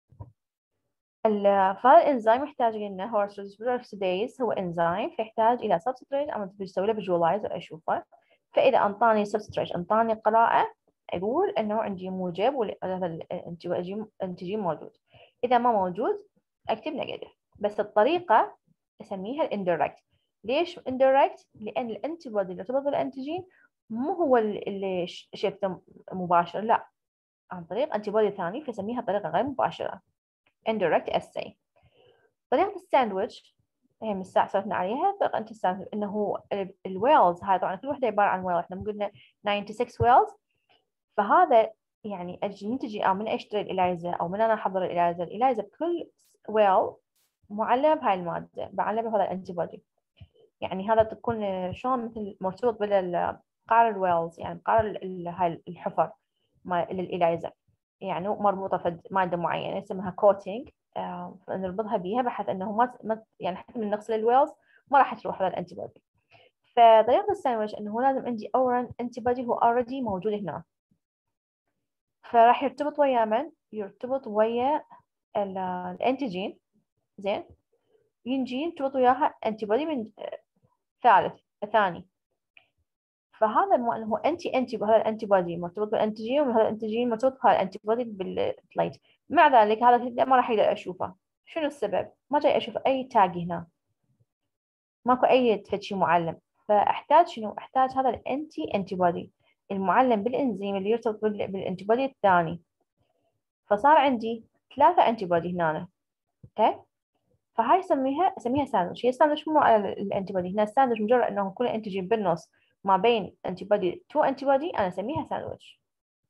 فهذا الانزيم يحتاج لنا هو oxidase، هو انزيم، فيحتاج الى سبستريت انا بسوي له فيجوالايز اشوفه. فاذا انطاني سبستريت، انطاني قراءه، اقول انه عندي موجب وهذا الانتيجين موجود. اذا ما موجود اكتب نيجاتيف. بس الطريقه اسميها الاندايركت. ليش اندايركت؟ لان الانتي بودي اللي يرتبط بالانتيجين مو هو اللي شفته مباشر، لا، عن طريق انتي بودي ثاني، فسميها طريقه غير مباشره indirect assay. طريقة الساندويتش هي من الساعة سولفنا عليها. طريقة الساندويتش انه الويلز هاي، طبعا كل وحدة عبارة عن ويل، احنا قلنا 96 ويلز. فهذا يعني اجي تجي او من اشتري الإلايزا او من انا احضر الإلايزا بكل ويل معلم بهاي المادة، بعلم بهذا الانتي بودي. يعني هذا تكون شلون مثل مرتبط بالقعر الويلز، يعني قعر هاي الحفر مال الإلايزا، يعني مربوطة في مادة معينة اسمها كوتينج، نربطها بيها بحيث انه ما يعني حتى من نغسل الويلز ما راح تروح هذا الانتي بودي. فطريقة الساندويتش انه لازم عندي اولا انتي بودي هو اوريدي موجود هنا، فراح يرتبط ويا من؟ يرتبط ويا الانتيجين. زين، ينجي يرتبط وياها انتي بودي من ثاني. فهذا هو هذا الانتي بودي مرتبط بالانتيجين، وهذا الانتيجين مرتبط بهذا الانتي بودي بالبليت. مع ذلك هذا ما راح اقدر اشوفه. شنو السبب؟ ما جاي اشوف اي تاج هنا، ماكو اي شيء معلم. فاحتاج شنو؟ احتاج هذا الانتي بودي المعلم بالانزيم اللي يرتبط بالانتي بودي الثاني. فصار عندي 3 انتي بودي هنا. اوكي، فهاي اسميها ساندويتش. هي ساندويتش مو على الانتي بودي، هنا الساندويتش مجرد انه كل انتيجين بالنص ما بين انتي بودي 2 انتي بودي، انا اسميها ساندويتش.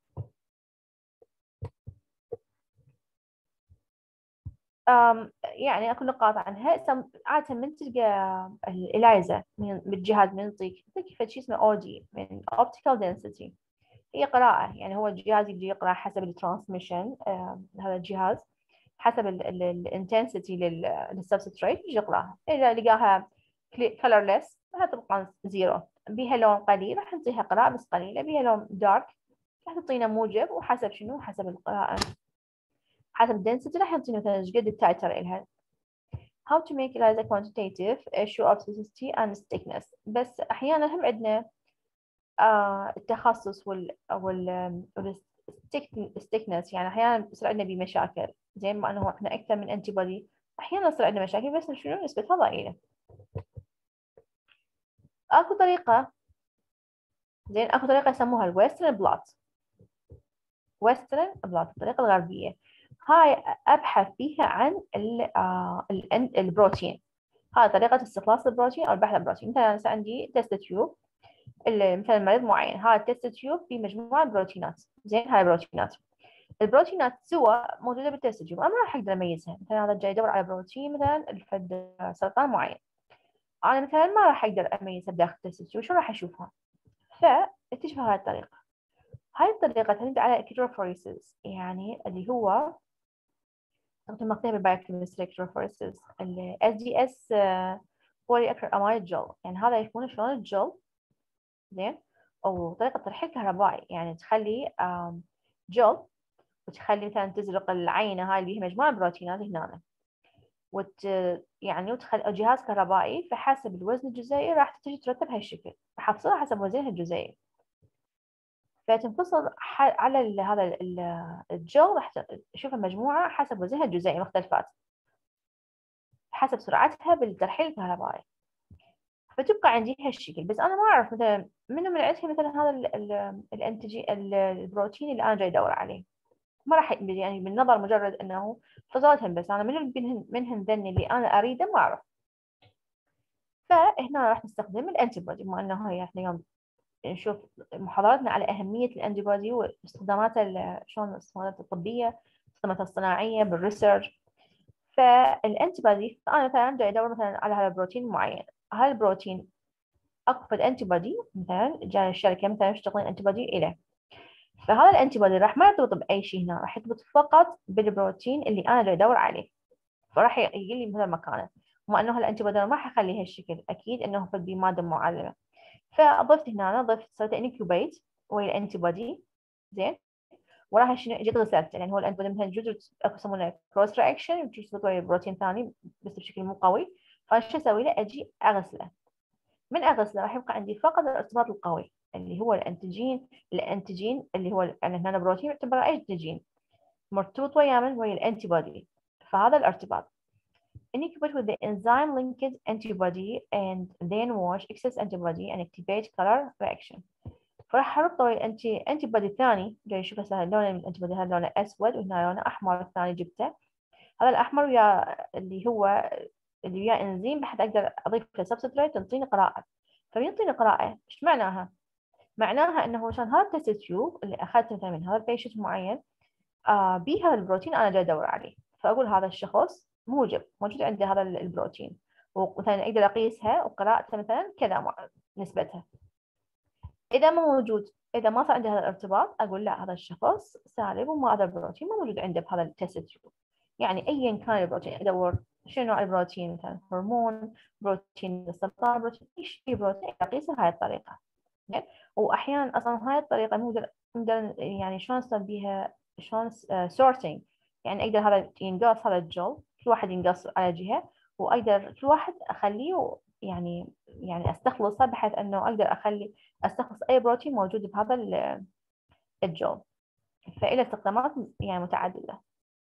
يعني اكو نقاط عنها. عادة من تلقى الإلايزا بالجهاز من يعطيك شيء اسمه اودي من اوبتيكال دنسيتي، هي قراءة، يعني هو الجهاز يجي يقرأ حسب الترانسميشن. هذا الجهاز حسب الانتنسيتي للسبستريت يجي يقراها. إذا لقاها colorless راح تبقى 0. بيها لون قليل راح نعطيها قراءة بس قليلة، بيها لون دارك راح تعطينا موجب، وحسب شنو؟ حسب القراءة، حسب الدنسيتي راح يعطينا مثلا ايش قد التايتر إلها. How to make ELISA quantitative show of toxicity and thickness. بس أحيانا هم عندنا التخصص والستيكنس، يعني أحيانا يصير عندنا بمشاكل، زين ما أنه إحنا أكثر من أنتي بودي أحيانا يصير عندنا مشاكل، بس شنو نسبتها ضئيلة. أكو طريقة، زين أكو طريقة يسموها الويسترن بلوت. ويسترن بلوت الطريقة الغربية، هاي أبحث فيها عن البروتين. هاي طريقة استخلاص البروتين أو البحث عن البروتين. مثلا أنا عندي تيست تيوب، مثلا مريض معين، هذا التيست تيوب في مجموعة بروتينات، زين هاي بروتينات، البروتينات سوا موجودة بالتيست تيوب، أنا ما راح أقدر أميزها. مثلا هذا جاي يدور على بروتين مثلا لفد سرطان معين، أنا مثلا ما راح أقدر أميزها بداخل التيست تيوب، شو راح أشوفها؟ فاكتشف هاي الطريقة. هاي الطريقة تعتمد على الكتروفوريسيس، يعني اللي هو مقدمة بالبايوكيمستري الكتروفوريسيس، ال SDS بولي أكريلاميد جل، يعني هذا يكون شلون الجل، زين، أو طريقة ترحيل كهربائي، يعني تخلي جل وتخلي مثلا تزرق العينة هاي اللي هي مجموعة بروتينات هنا، يعني وتخلي جهاز كهربائي، فحسب الوزن الجزيئي راح تجي ترتب هالشكل، راح أفصلها حسب وزنها الجزيئي، فتنفصل على هذا الجل، راح تشوف المجموعة حسب وزنها الجزيئي مختلفات حسب سرعتها بالترحيل الكهربائي، فتبقى عندي هالشكل. بس أنا ما أعرف مثلا منو من عندها مثلا هذا الأنتيجي البروتين اللي أنا جاي أدور عليه، ما راح يعني بالنظر مجرد أنه فصلتهم، بس أنا منهن ذني اللي أنا أريده ما أعرف. فهنا راح نستخدم الأنتي بودي، بما أنه هي إحنا اليوم نشوف محاضراتنا على أهمية الأنتي بودي واستخداماتها، شلون استخداماتها الطبية، استخداماتها الصناعية بالريسيرش. فالأنتي بودي أنا مثلا جاي أدور مثلا على هذا البروتين معين، هذا البروتين أقفل أنتي بودي، مثلا جاي الشركة مثلا يشتغلون أنتي بودي إليه، فهذا الأنتي بودي راح ما يرتبط بأي شيء هنا، راح يرتبط فقط بالبروتين اللي أنا جاي أدور عليه، فراح يقول لي مثلا مكانه، وما أنه الأنتي بودي ما حيخلي هالشكل، أكيد أنه في مادة معلمة. فضفت هنا، أنا ضفت سويت انكيوبيت ويا الأنتي بودي، زين، وراح شنو اجيت غسلته، لان هو الانتي بودي مثلا جزء اكو يسمونه كروس رياكشن، ترتبط ويا بروتين ثاني بس بشكل مو قوي، فشو اسوي له؟ اجي اغسله. من اغسله راح يبقى عندي فقط الارتباط القوي اللي هو الانتيجين اللي هو يعني هنا بروتين يعتبر انتيجين مرتبط ويا ويا الانتي بودي، فهذا الارتباط. Incubate with the enzyme linked antibody and then wash excess antibody and activate color reaction. فراح اربطه ويا انتي بودي ثاني، جاي اشوف هسه لون الانتي بودي، هذا لونه اسود وهنا لونه احمر، الثاني جبته هذا الاحمر ويا اللي ويا انزيم بحيث اقدر اضيف له سبستريت يعطيني قراءه. فيعطيني قراءه ايش معناها؟ معناها انه عشان هذا التست تيوب اللي اخذته مثلا من هذا البيشنت معين بيه هذا البروتين انا جاي ادور عليه، فاقول هذا الشخص موجود عنده هذا البروتين، ومثلا اقدر اقيسها وقراءته مثلا كذا نسبتها. إذا ما موجود، إذا ما صار عندي هذا الارتباط، أقول لا هذا الشخص سالب وما هذا البروتين ما موجود عنده بهذا التست تيوب. يعني أيا كان البروتين أدور شنو نوع البروتين، مثلا هرمون، بروتين السرطان، بروتين أي شيء بروتين أقيسه بهاي الطريقة. وأحيانا أصلا هاي الطريقة نقدر يعني شلون نصير بيها شلون سورتينج، يعني أقدر هذا ينقص هذا الجل، كل واحد ينقص على جهة، وأقدر كل واحد أخليه يعني أستخلصه بحيث أنه أقدر استخلص اي بروتين موجود بهذا الجل، فإلى استخدامات يعني متعدده.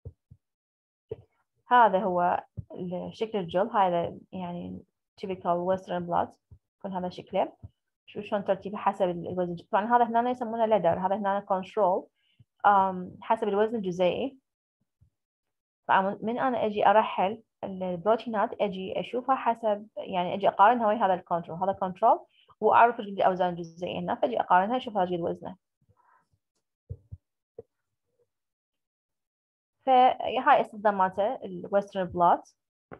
هذا هو شكل الجل، هذا يعني typical western blot، يكون هذا شكله. شو شلون ترتيبه حسب الوزن. طبعا هذا هنا يسمونه ليدر، هذا هنا كنترول حسب الوزن الجزيئي. من انا اجي ارحل البروتينات اجي اشوفها حسب، يعني اجي اقارنها ويا هذا الكنترول، هذا كنترول واعرف ايش قد الاوزان الجزيئيه هنا، فاجي اقارنها اشوف ايش قد وزنه. فهاي استخداماته الويسترن بلوت.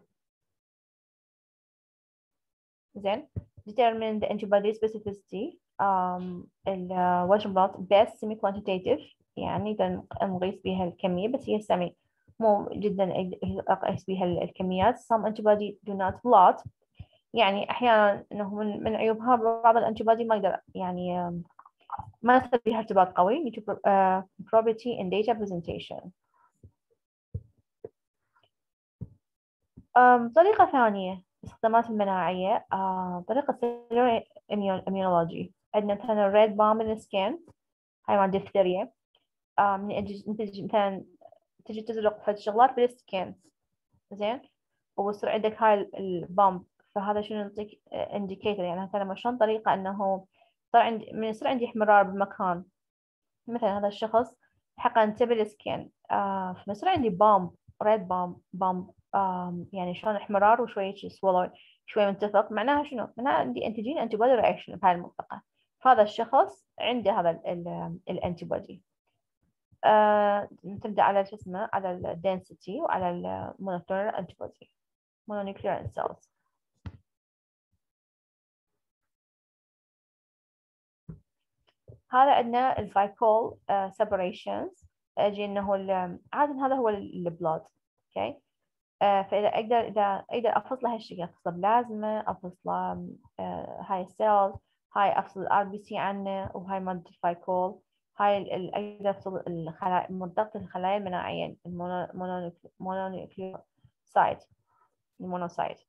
زين، determine the antibody specificity. الويسترن بلوت best semi quantitative، يعني نقيس بها الكمية بس هي semi، مو جدا أقيس بها الكميات. some antibody do not blot يعني أحيانا إنه من عيوبها بعض الأنتيبودي ما يقدر يعني ما يصير فيها ارتباط قوي. probability in data presentation. طريقة ثانية استخدامات المناعية طريقة cellular immunology. عندنا مثلا red bomb in the skin، هاي مال ديفتيريا. نتيجة مثلا تجي تزرق فد شغلات بالسكين، زين، ويصير عندك هاي البامب، فهذا شنو يعطيك انديكيتور. يعني مثلا شلون طريقة انه صار عندي من يصير عندي احمرار بالمكان، مثلا هذا الشخص حقن تبي السكين فيصير عندي بامب، ريد بامب يعني شلون احمرار وشوية سوالو شوي منتفخ، معناها شنو؟ معناها عندي انتيجين انتي بودي رياكشن بهاي المنطقة، فهذا الشخص عنده هذا الانتي بودي. تبدأ على شو اسمه، على الدنسيتي وعلى المونوكلونال انتي بودي، مونونيوكلير سيلز. هذا عندنا الفايكول separations. اجي انه عادة هذا هو البلاد، اوكي. فاذا اقدر افصله هالشكل، افصله بلازما، افصله هاي السيلز، هاي افصل الار بي سي عنه، وهاي مادة الفايكول، هاي اقدر افصل الخلايا، منطقة الخلايا المناعية، المونونيوكلير سايت، المونوسايت.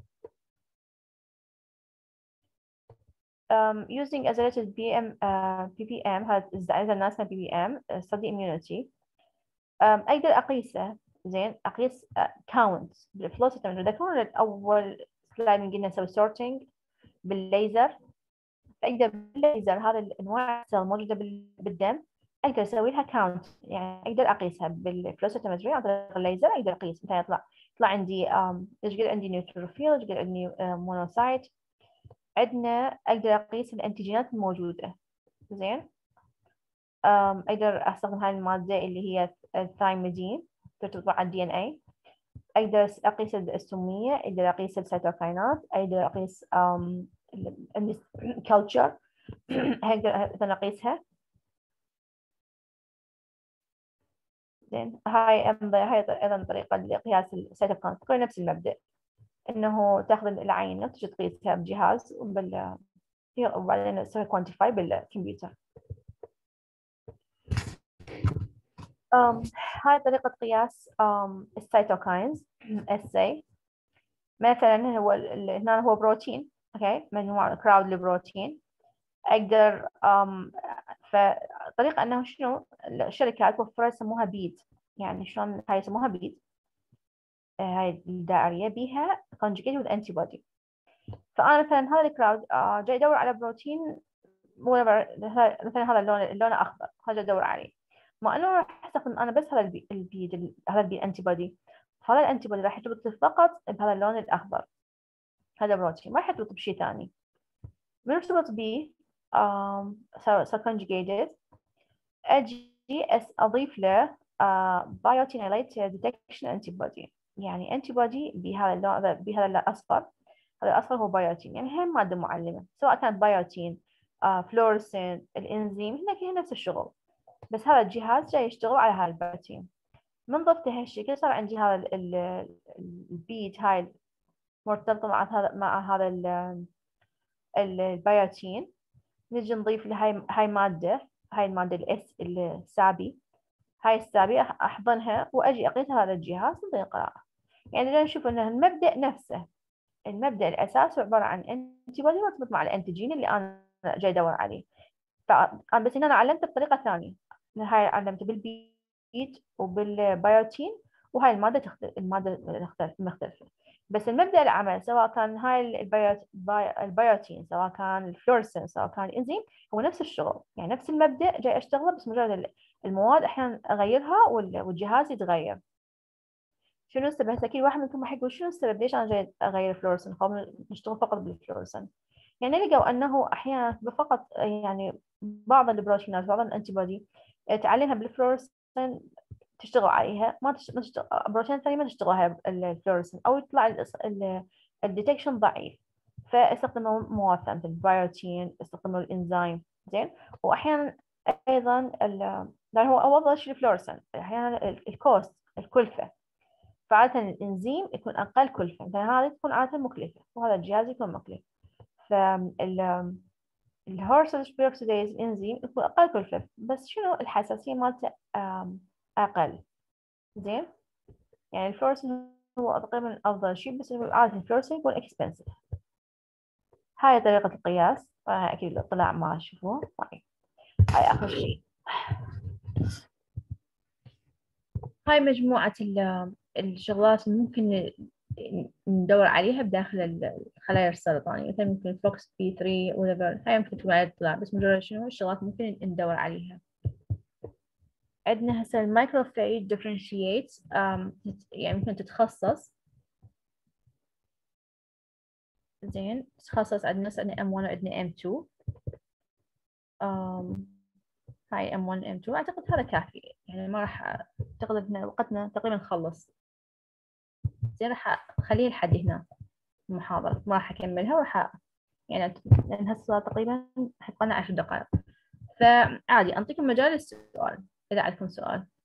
using isolated PPM، هذا الناس PPM study immunity. أقدر أقيسه، زين، أقيس count بالفلو سيتومتر. ذكرون أول سلايد قلنا نسوي sorting بالليزر، أقدر بالليزر هذا الأنواع السيل موجودة بالدم أقدر أسوي لها count، يعني أقدر أقيسها بالفلو سيتومتري عن طريق الليزر. أقدر أقيس مثلا يطلع عندي إيش قد عندي نيوتروفيل، إيش قد عندي مونوسايت. عندنا أقدر أقيس الأنتيجينات الموجودة، زين. أقدر أستخدم هاي المادة اللي هي الثايميدين ترتبط على الدي إن إيه. أقدر أقيس السمية، أقدر أقيس السيتوكاينات، أقدر أقيس الكلتشر أقدر أقيسها، زين. هاي أيضا طريقة لقياس السيتوكاينات، تقريبا نفس المبدأ، إنه تاخذ العينة وتجي تقيسها بجهاز وبعدين تسوي كوانتيفاي بالكمبيوتر. هاي طريقة قياس السيتوكاينز SA. مثلا هنا هو بروتين، اوكي، مجموعة كراود البروتين. اقدر فطريقة انه شنو الشركات وفرت يسموها بيد، يعني شلون هاي يسموها بيد، هاي الدائرية بيها conjugated with antibody. فأنا مثلا هذا الكراود جاي أدور على بروتين مثلا هذا اللون أخضر، هذا أدور عليه، ما أنه راح أستخدم أنا بس هذا البيد أنتي بودي، هذا الأنتي بودي راح يرتبط فقط بهذا اللون الأخضر، هذا بروتين، ما راح يرتبط بشيء ثاني. من يرتبط به so conjugated، أجي أضيف له biotinylate detection antibody، يعني antibody بهذا اللون، بهذا الأصفر. هذا الأصفر هو بايوتين، يعني هي مادة معلمة، سواء كانت بايوتين فلورسين الإنزيم، هي نفس الشغل، بس هذا الجهاز جاي يشتغل على هذا البايوتين. من ضفته هالشكل صار عندي هذا البيت هاي مرتبطة مع هذا البايوتين. نجي نضيف له هاي المادة الإس السابي، هاي السابي أحضنها وأجي أقيس هذا الجهاز من طريق قراءة. يعني نشوف أن المبدأ نفسه، المبدأ الأساسي عبارة عن أنتي بودي مرتبط مع الأنتيجين اللي أنا جاي أدور عليه. بس هنا أنا علمته بطريقة ثانية، هاي علمته بالبيت وبالبايوتين، وهاي المادة مختلفة، بس المبدأ العمل سواء كان هاي البايوتين، سواء كان الفلورسين، سواء كان الإنزيم، هو نفس الشغل، يعني نفس المبدأ جاي أشتغله، بس مجرد المواد أحيانا أغيرها والجهاز يتغير. شنو السبب؟ هسه اكيد واحد منكم راح يقول شنو السبب؟ ليش انا جاي اغير فلورسن؟ خلينا نشتغل فقط بالفلورسن. يعني لقوا انه احيانا فقط يعني بعض البروتينات، بعض الانتي بودي تعلمها بالفلورسن تشتغل عليها، ما تشتغل بروتين ثاني ما تشتغل على الفلورسن، او يطلع الديتكشن ضعيف، فاستخدموا مواد مثل البايوتين، استخدموا الانزيم، زين. واحيانا ايضا لان هو افضل شيء الفلورسن، احيانا الكوست، الكلفه، فعادة الإنزيم يكون أقل كلفة، مثلا هذه تكون عادة مكلفة وهذا الجهاز يكون مكلف. الهورسلز بيروكسيديز إنزيم يكون أقل كلفة، بس شنو الحساسية مالته أقل. زين، يعني الفلورسين هو تقريبا أفضل شيء، بس عادة الفلورسين يكون إكسبنسيف. هاي طريقة القياس، طبعا أكيد الاطلاع ما تشوفوه. طيب هاي آخر شيء، هاي مجموعة الشغلات اللي ممكن ندور عليها بداخل الخلايا السرطانية، مثلا ممكن فوكس بي 3 whatever. هاي ممكن تكون على الاطلاع، بس مجرد شنو الشغلات ممكن ندور عليها. عندنا هسه المايكروفيج ديفرنشييت، يعني ممكن تتخصص. زين، تتخصص عندنا M1 وعندنا M2. هاي M1 M2 أعتقد هذا كافي، يعني ما راح أعتقد إن وقتنا تقريبا خلص. زين، راح أخليه لحد هنا المحاضرة، ما راح أكملها، وراح يعني لأن هسه تقريبا حتبقى لنا 10 دقائق، فعادي أعطيكم مجال للسؤال إذا عندكم سؤال.